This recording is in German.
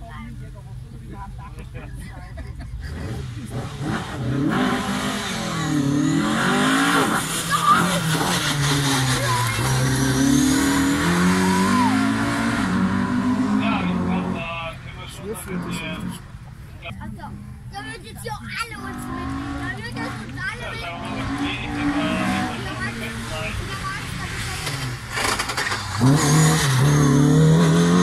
Also, da wird jetzt hier alle uns mitnehmen. Da wird das uns alle mitnehmen. Ja,